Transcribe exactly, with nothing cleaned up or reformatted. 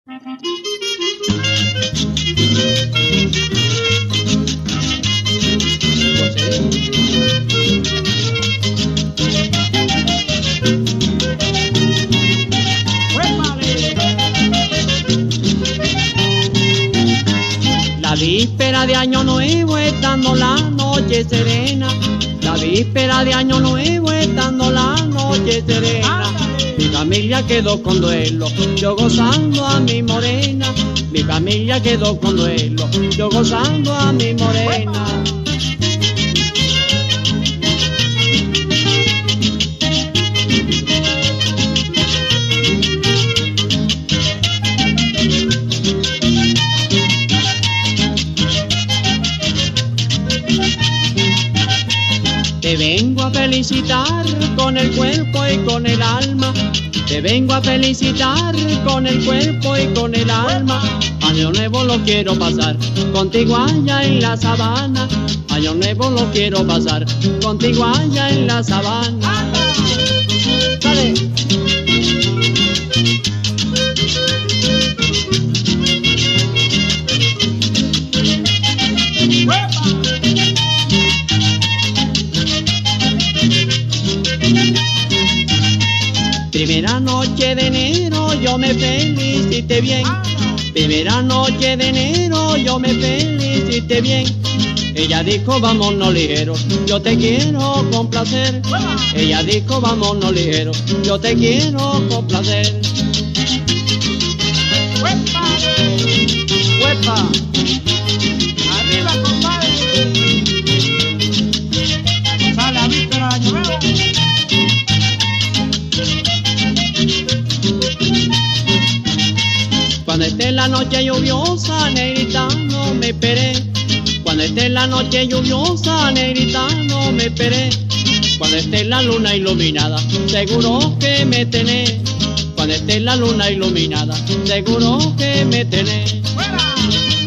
La víspera de Año Nuevo, estando la noche serena, la víspera de Año Nuevo, estando la noche serena, mi familia quedó con duelo, yo gozando a mi morena, mi familia quedó con duelo, yo gozando a mi morena. Te vengo a felicitar con el cuerpo y con el alma, te vengo a felicitar con el cuerpo y con el alma. Año nuevo lo quiero pasar contigo allá en la sabana, año nuevo lo quiero pasar contigo allá en la sabana. ¡Dale! Primera noche de enero yo me felicité bien, primera noche de enero yo me felicité bien. Ella dijo vámonos ligero, yo te quiero complacer. Ella dijo vámonos ligero, yo te quiero complacer. ¡Huepa! ¡Huepa! ¡Arriba, compadre! ¡Sale a víspera de Año Nuevo! Cuando esté la noche lluviosa, negrita, no me esperé. Cuando esté la noche lluviosa, negrita, no me esperé. Cuando esté la luna iluminada, seguro que me tenés. Cuando esté la luna iluminada, seguro que me tenés. ¡Fuera!